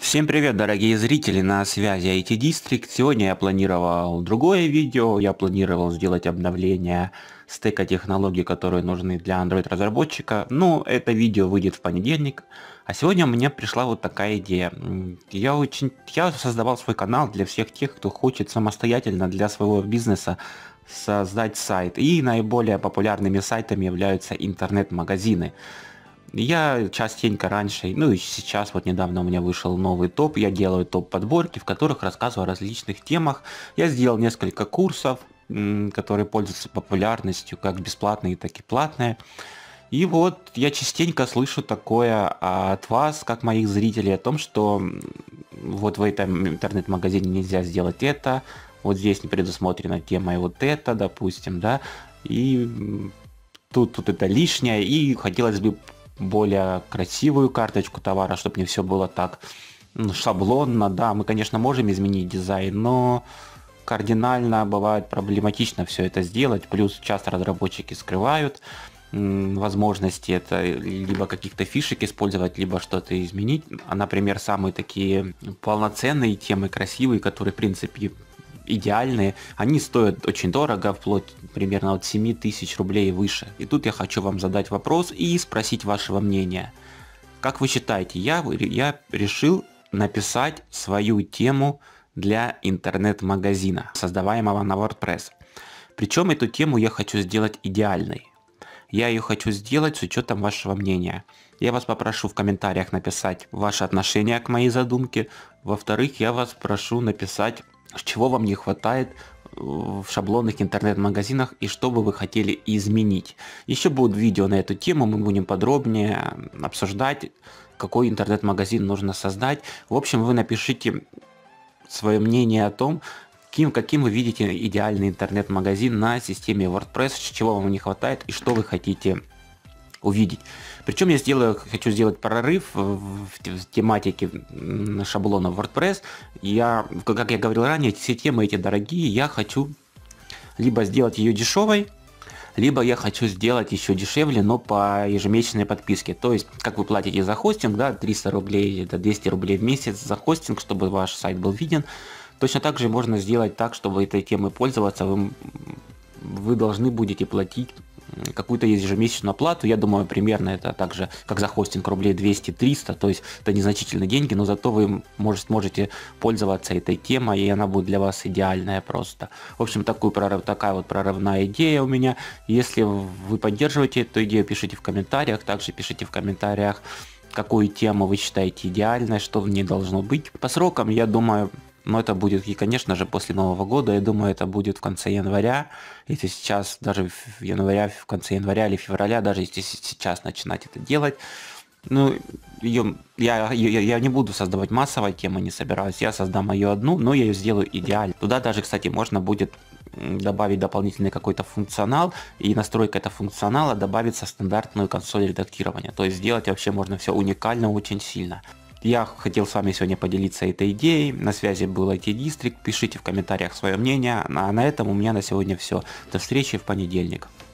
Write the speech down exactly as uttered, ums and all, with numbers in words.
Всем привет, дорогие зрители, на связи ай ти District. Сегодня я планировал другое видео, я планировал сделать обновление стека технологий, которые нужны для Android разработчика. Ну, это видео выйдет в понедельник, а сегодня мне пришла вот такая идея. Я очень, я создавал свой канал для всех тех, кто хочет самостоятельно для своего бизнеса создать сайт. И наиболее популярными сайтами являются интернет-магазины. Я частенько раньше, ну и сейчас, вот недавно у меня вышел новый топ, я делаю топ подборки, в которых рассказываю о различных темах. Я сделал несколько курсов, которые пользуются популярностью, как бесплатные, так и платные. И вот я частенько слышу такое от вас, как моих зрителей, о том, что вот в этом интернет-магазине нельзя сделать это, вот здесь не предусмотрена тема и вот это, допустим, да, и тут, тут это лишнее, и хотелось бы более красивую карточку товара, чтобы не все было так ну, шаблонно. Да, мы, конечно, можем изменить дизайн, но кардинально бывает проблематично все это сделать. Плюс часто разработчики скрывают возможности это либо каких-то фишек использовать, либо что-то изменить. А, например, самые такие полноценные темы, красивые, которые, в принципе, идеальные, они стоят очень дорого, вплоть примерно от семи тысяч рублей и выше. И тут я хочу вам задать вопрос и спросить вашего мнения. Как вы считаете, я, я решил написать свою тему для интернет-магазина, создаваемого на WordPress. Причем эту тему я хочу сделать идеальной. Я ее хочу сделать с учетом вашего мнения. Я вас попрошу в комментариях написать ваше отношение к моей задумке. Во-вторых, я вас прошу написать, чего вам не хватает в шаблонных интернет-магазинах и что бы вы хотели изменить. Еще будут видео на эту тему, мы будем подробнее обсуждать, какой интернет-магазин нужно создать. В общем, вы напишите свое мнение о том, каким, каким вы видите идеальный интернет-магазин на системе WordPress, чего вам не хватает и что вы хотите увидеть. Причем я сделаю, хочу сделать прорыв в, в тематике шаблона WordPress. Я, как я говорил ранее, все темы эти дорогие, я хочу либо сделать ее дешевой, либо я хочу сделать еще дешевле, но по ежемесячной подписке. То есть, как вы платите за хостинг, да, триста рублей, это двести рублей в месяц за хостинг, чтобы ваш сайт был виден. Точно так же можно сделать так, чтобы этой темой пользоваться, вы, вы должны будете платить какую-то ежемесячную оплату. Я думаю, примерно это так же, как за хостинг, рублей двести-триста, то есть это незначительные деньги, но зато вы может, можете пользоваться этой темой, и она будет для вас идеальная просто. В общем, такую прорыв, такая вот прорывная идея у меня. Если вы поддерживаете эту идею, пишите в комментариях, также пишите в комментариях, какую тему вы считаете идеальной, что в ней должно быть. По срокам, я думаю, но это будет, и, конечно же, после Нового года, я думаю, это будет в конце января. Если сейчас, даже в января, в конце января или февраля, даже если сейчас начинать это делать, ну, ее, я, я, я не буду создавать массовой темы, не собираюсь, я создам ее одну, но я ее сделаю идеально. Туда даже, кстати, можно будет добавить дополнительный какой-то функционал, и настройка этого функционала добавится в стандартную консоль редактирования. То есть сделать вообще можно все уникально, очень сильно. Я хотел с вами сегодня поделиться этой идеей. На связи был ай ти District. Пишите в комментариях свое мнение. А на этом у меня на сегодня все. До встречи в понедельник.